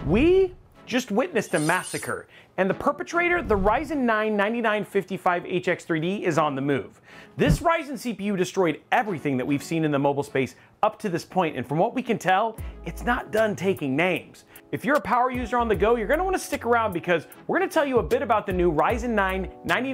We just witnessed a massacre, and the perpetrator, the Ryzen 9 9955HX3D, is on the move. This Ryzen CPU destroyed everything that we've seen in the mobile space up to this point, and from what we can tell, it's not done taking names. If you're a power user on the go, you're going to want to stick around because we're going to tell you a bit about the new Ryzen 9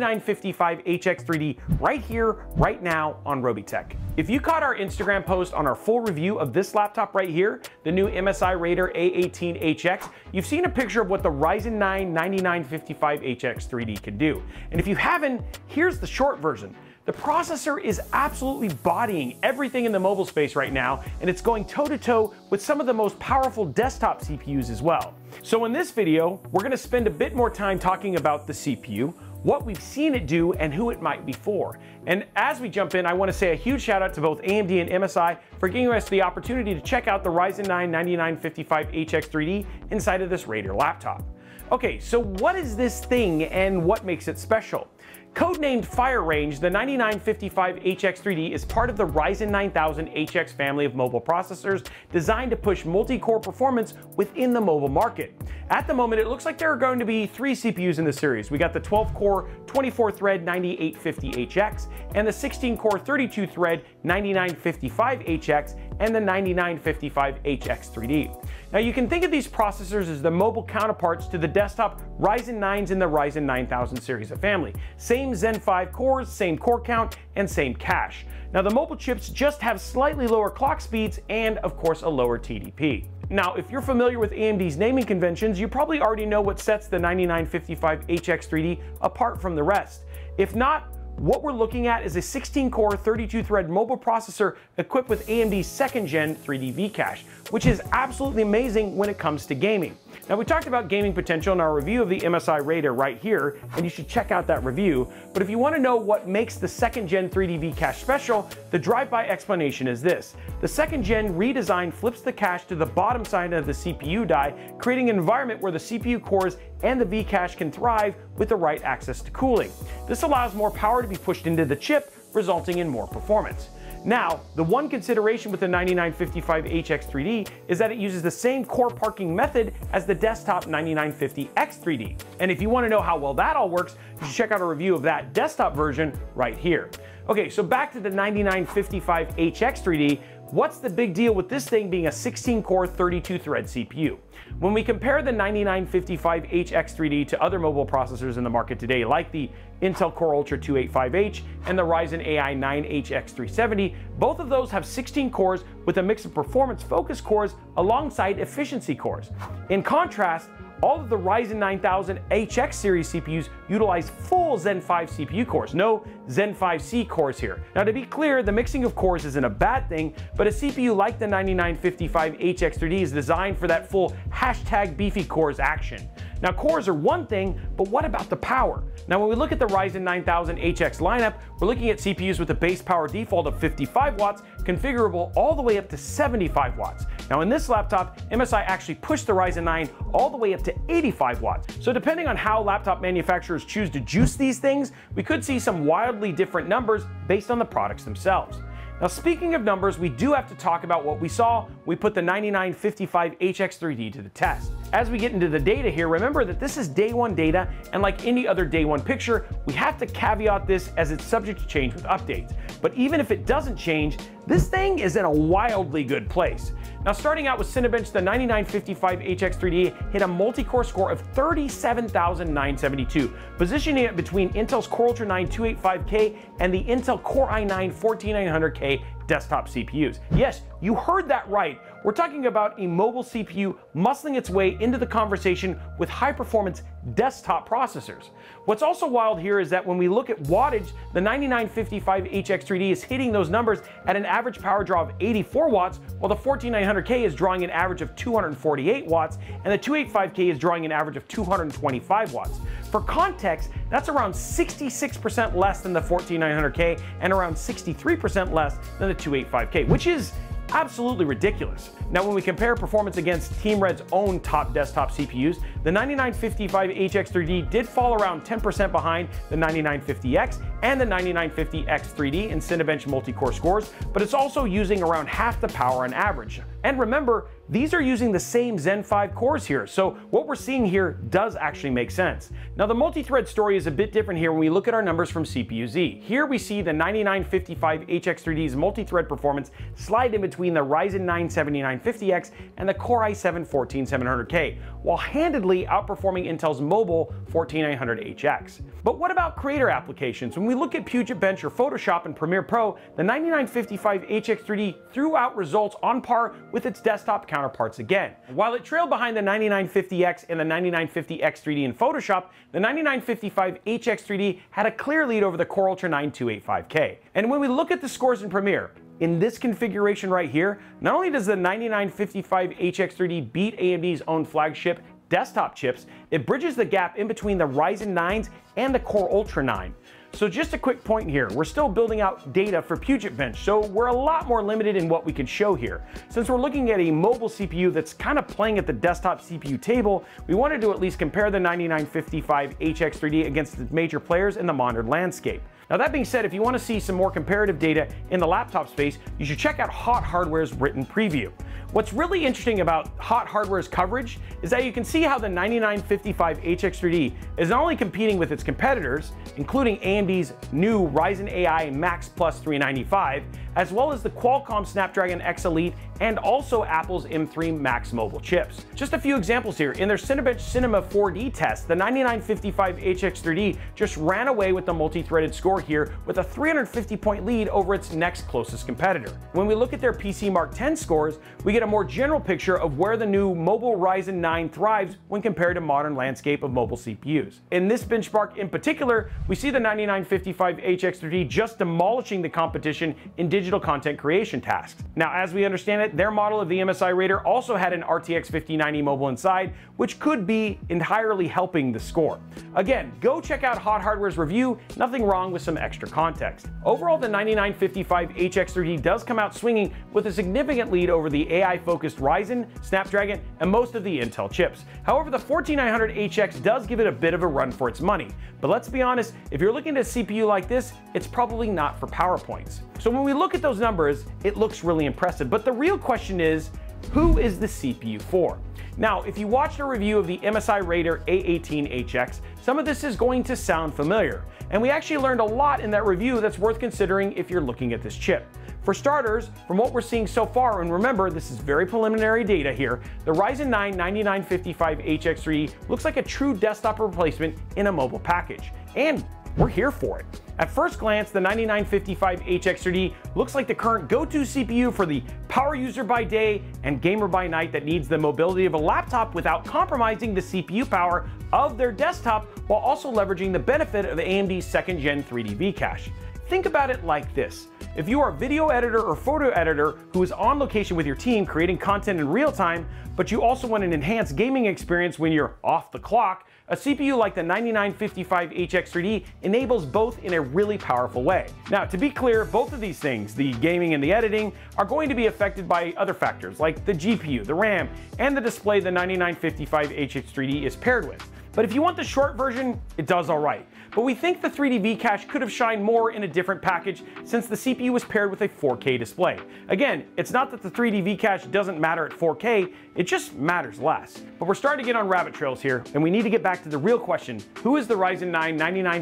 9955HX3D right here, right now on Robeytech. If you caught our Instagram post on our full review of this laptop right here, the new MSI Raider A18HX, you've seen a picture of what the Ryzen 9 9955HX3D can do. And if you haven't, here's the short version. The processor is absolutely bodying everything in the mobile space right now, and it's going toe-to-toe with some of the most powerful desktop CPUs as well. So in this video, we're going to spend a bit more time talking about the CPU, what we've seen it do, and who it might be for. And as we jump in, I want to say a huge shout out to both AMD and MSI for giving us the opportunity to check out the Ryzen 9 9955HX3D inside of this Raider laptop. Okay, so what is this thing and what makes it special? Codenamed Fire Range, the 9955HX3D is part of the Ryzen 9000HX family of mobile processors designed to push multi-core performance within the mobile market. At the moment, it looks like there are going to be 3 CPUs in the series. We got the 12-core, 24-thread 9850HX, and the 16-core, 32-thread 9955HX, and the 9955HX3D. Now you can think of these processors as the mobile counterparts to the desktop Ryzen 9s in the Ryzen 9000 series of family. Same Zen 5 cores, same core count, and same cache. Now the mobile chips just have slightly lower clock speeds and of course a lower TDP. Now if you're familiar with AMD's naming conventions, you probably already know what sets the 9955HX3D apart from the rest. If not, what we're looking at is a 16-core, 32-thread mobile processor equipped with AMD's 2nd Gen 3D V-Cache, which is absolutely amazing when it comes to gaming. Now we talked about gaming potential in our review of the MSI Raider right here, and you should check out that review. But if you want to know what makes the 2nd Gen 3D V-Cache special, the drive-by explanation is this. The 2nd Gen redesign flips the cache to the bottom side of the CPU die, creating an environment where the CPU cores and the V-Cache can thrive with the right access to cooling. This allows more power to be pushed into the chip, resulting in more performance. Now, the one consideration with the 9955HX3D is that it uses the same core parking method as the desktop 9950X3D. And if you want to know how well that all works, you should check out a review of that desktop version right here. Okay, so back to the 9955HX3D. What's the big deal with this thing being a 16-core, 32-thread CPU? When we compare the 9955HX3D to other mobile processors in the market today, like the Intel Core Ultra 285H and the Ryzen AI 9HX370, both of those have 16 cores with a mix of performance-focused cores alongside efficiency cores. In contrast, all of the Ryzen 9000 HX series CPUs utilize full Zen 5 CPU cores, no Zen 5C cores here. Now to be clear, the mixing of cores isn't a bad thing, but a CPU like the 9955HX3D is designed for that full #beefy cores action. Now cores are one thing, but what about the power? Now when we look at the Ryzen 9000 HX lineup, we're looking at CPUs with a base power default of 55 watts, configurable all the way up to 75 watts. Now in this laptop, MSI actually pushed the Ryzen 9 all the way up to 85 watts. So depending on how laptop manufacturers choose to juice these things, we could see some wildly different numbers based on the products themselves. Now speaking of numbers, we do have to talk about what we saw. We put the 9955HX3D to the test. As we get into the data here, remember that this is day one data, and like any other day one picture, we have to caveat this as it's subject to change with updates. But even if it doesn't change, this thing is in a wildly good place. Now starting out with Cinebench, the 9955HX3D hit a multi-core score of 37,972, positioning it between Intel's Core Ultra 9 285K and the Intel Core i9 14900K desktop CPUs. Yes, you heard that right. We're talking about a mobile CPU muscling its way into the conversation with high-performance desktop processors. What's also wild here is that when we look at wattage, the 9955HX3D is hitting those numbers at an average power draw of 84 watts, while the 14900K is drawing an average of 248 watts, and the 285K is drawing an average of 225 watts. For context, that's around 66% less than the 14900K and around 63% less than the 285K, which is absolutely ridiculous. Now, when we compare performance against Team Red's own top desktop CPUs, the 9955HX3D did fall around 10% behind the 9950X and the 9950X3D in Cinebench multi-core scores, but it's also using around half the power on average. And remember, these are using the same Zen 5 cores here, so what we're seeing here does actually make sense. Now, the multi-thread story is a bit different here when we look at our numbers from CPU-Z. Here we see the 9955HX3D's multi-thread performance slide in between the Ryzen 9 7950X and the Core i7-14700K, while handedly outperforming Intel's mobile 14900HX. But what about creator applications? When we look at Puget Bench or Photoshop and Premiere Pro, the 9955HX3D threw out results on par with its desktop counterparts again. While it trailed behind the 9950X and the 9950X3D in Photoshop, the 9955HX3D had a clear lead over the Core Ultra 9 285K. And when we look at the scores in Premiere, in this configuration right here, not only does the 9955HX3D beat AMD's own flagship desktop chips, it bridges the gap in between the Ryzen 9s and the Core Ultra 9. So just a quick point here, we're still building out data for Puget Bench, so we're a lot more limited in what we can show here. Since we're looking at a mobile CPU that's kind of playing at the desktop CPU table, we wanted to at least compare the 9955HX3D against the major players in the modern landscape. Now, that being said, if you want to see some more comparative data in the laptop space, you should check out Hot Hardware's written preview. What's really interesting about Hot Hardware's coverage is that you can see how the 9955HX3D is not only competing with its competitors, including AMD's new Ryzen AI Max Plus 395, as well as the Qualcomm Snapdragon X Elite and also Apple's M3 Max mobile chips. Just a few examples here. In their Cinebench Cinema 4D test, the 9955HX3D just ran away with the multi-threaded score here with a 350-point lead over its next closest competitor. When we look at their PC Mark 10 scores, we get a more general picture of where the new mobile Ryzen 9 thrives when compared to modern landscape of mobile CPUs. In this benchmark in particular, we see the 9955HX3D just demolishing the competition in digital content creation tasks. Now, as we understand it, their model of the MSI Raider also had an RTX 5090 mobile inside, which could be entirely helping the score. Again, go check out Hot Hardware's review, nothing wrong with some extra context. Overall, the 9955HX3D does come out swinging with a significant lead over the AI-focused Ryzen, Snapdragon, and most of the Intel chips. However, the 14900HX does give it a bit of a run for its money. But let's be honest, if you're looking at a CPU like this, it's probably not for PowerPoints. So when we look at those numbers, it looks really impressive. But the real question is, who is the CPU for? Now, if you watched a review of the MSI Raider A18HX, some of this is going to sound familiar. And we actually learned a lot in that review that's worth considering if you're looking at this chip. For starters, from what we're seeing so far, and remember, this is very preliminary data here, the Ryzen 9 9955HX3D looks like a true desktop replacement in a mobile package. And we're here for it. At first glance, the 9955HX3D looks like the current go-to CPU for the power user by day and gamer by night that needs the mobility of a laptop without compromising the CPU power of their desktop while also leveraging the benefit of AMD's second-gen 3D V-Cache. Think about it like this. If you are a video editor or photo editor who is on location with your team creating content in real time, but you also want an enhanced gaming experience when you're off the clock, a CPU like the 9955HX3D enables both in a really powerful way. Now, to be clear, both of these things, the gaming and the editing, are going to be affected by other factors like the GPU, the RAM, and the display the 9955HX3D is paired with. But if you want the short version, it does all right. But we think the 3D V-Cache could have shined more in a different package since the CPU was paired with a 4K display. Again, it's not that the 3D V-Cache doesn't matter at 4K, it just matters less. But we're starting to get on rabbit trails here, and we need to get back to the real question: who is the Ryzen 9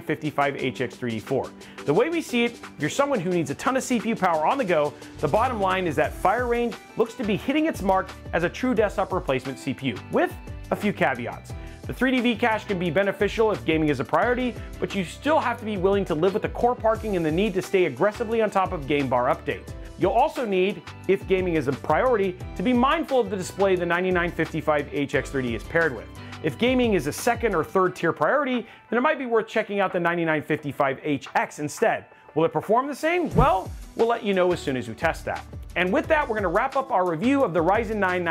9955HX3D for? The way we see it, if you're someone who needs a ton of CPU power on the go, the bottom line is that fire range looks to be hitting its mark as a true desktop replacement CPU, with a few caveats. The 3D V-Cache can be beneficial if gaming is a priority, but you still have to be willing to live with the core parking and the need to stay aggressively on top of game bar updates. You'll also need, if gaming is a priority, to be mindful of the display the 9955HX3D is paired with. If gaming is a second or third tier priority, then it might be worth checking out the 9955HX instead. Will it perform the same? Well, we'll let you know as soon as we test that. And with that, we're going to wrap up our review of the Ryzen 9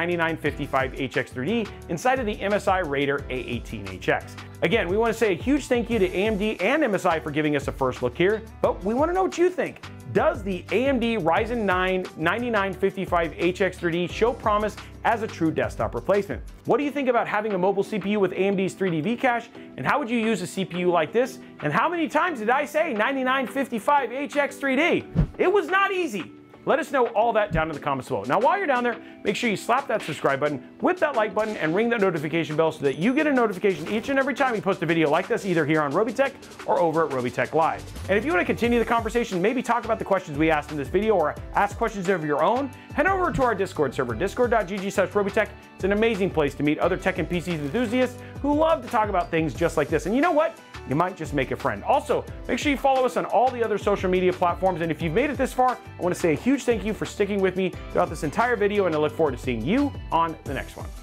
9955HX3D inside of the MSI Raider A18HX. Again, we want to say a huge thank you to AMD and MSI for giving us a first look here, but we want to know what you think. Does the AMD Ryzen 9 9955HX3D show promise as a true desktop replacement? What do you think about having a mobile CPU with AMD's 3D V-Cache? And how would you use a CPU like this? And how many times did I say 9955HX3D? It was not easy. Let us know all that down in the comments below. Now, while you're down there, make sure you slap that subscribe button, whip that like button, and ring that notification bell so that you get a notification each and every time we post a video like this, either here on Robeytech or over at Robeytech Live. And if you want to continue the conversation, maybe talk about the questions we asked in this video or ask questions of your own, head over to our Discord server, discord.gg/Robeytech. It's an amazing place to meet other tech and PC enthusiasts who love to talk about things just like this. And you know what? You might just make a friend. Also, make sure you follow us on all the other social media platforms. And if you've made it this far, I want to say a huge thank you for sticking with me throughout this entire video, and I look forward to seeing you on the next one.